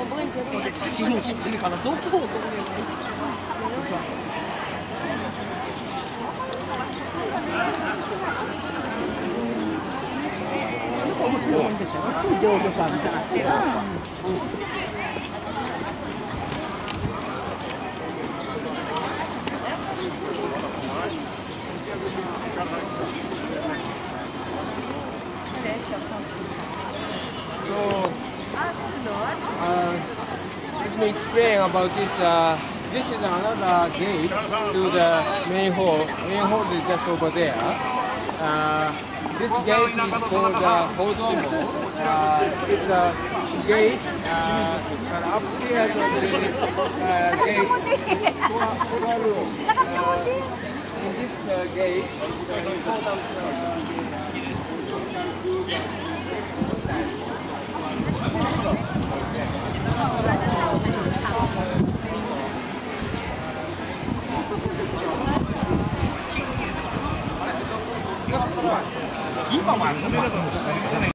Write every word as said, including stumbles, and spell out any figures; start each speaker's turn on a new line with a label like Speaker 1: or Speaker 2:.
Speaker 1: 我不跟你结婚。我得查清楚是不是搞得多破多那个。就就放下来。嗯。
Speaker 2: So, uh, let me explain about this. Uh, this is another gate to the main hall. Main hall is just over there. Uh, this gate is called the Hodomo. Uh, it's a gate, uh, and upstairs of the uh, gate is four room. Uh, in this uh, gate, the important uh,
Speaker 3: 今は飲めるかもしれないけどね。